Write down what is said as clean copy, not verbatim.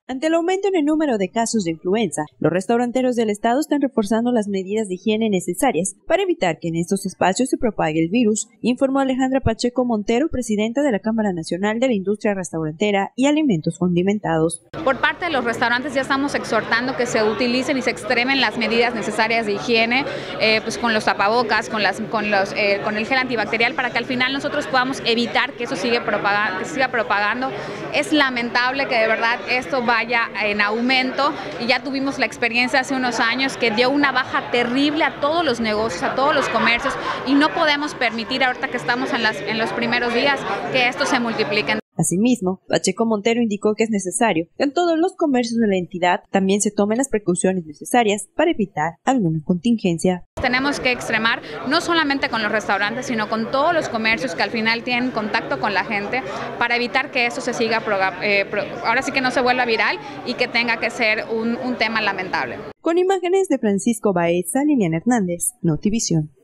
Ante el aumento en el número de casos de influenza, los restauranteros del estado están reforzando las medidas de higiene necesarias para evitar que en estos espacios se propague el virus, informó Alejandra Pacheco Montero, presidenta de la Cámara Nacional de la Industria Restaurantera y Alimentos Condimentados. Por parte de los restaurantes ya estamos exhortando que se utilicen y se extremen las medidas necesarias de higiene, pues con los tapabocas, con el gel antibacterial, para que al final nosotros podamos evitar que eso siga propagando. Es lamentable que de verdad esto vaya en aumento, y ya tuvimos la experiencia hace unos años que dio una baja terrible a todos los negocios, a todos los comercios, y no podemos permitir ahorita que estamos en los primeros días que esto se multiplique. Asimismo, Pacheco Montero indicó que es necesario que en todos los comercios de la entidad también se tomen las precauciones necesarias para evitar alguna contingencia. Tenemos que extremar no solamente con los restaurantes, sino con todos los comercios que al final tienen contacto con la gente, para evitar que esto se siga, ahora sí que no se vuelva viral y que tenga que ser un tema lamentable. Con imágenes de Francisco Baeza, Liliana Hernández, Notivisión.